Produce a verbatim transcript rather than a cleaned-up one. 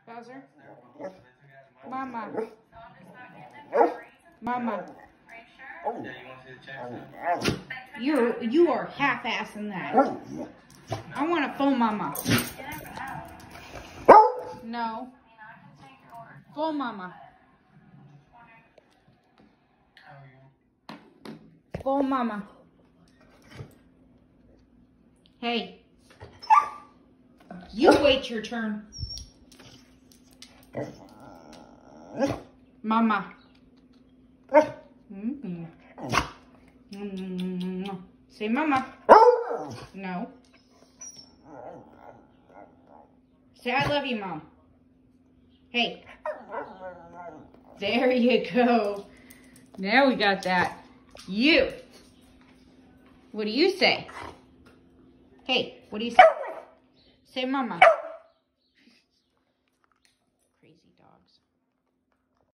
Bowser? Mama. Mama. You're, you are half-assing that. I want a full mama. No. Full mama. Full mama. Hey. You wait your turn. Mama. Mm-hmm. Mm-hmm. Say mama. No. Say I love you, Mom. Hey. There you go. Now we got that. You. What do you say? Hey, what do you say? Say mama. Crazy dogs.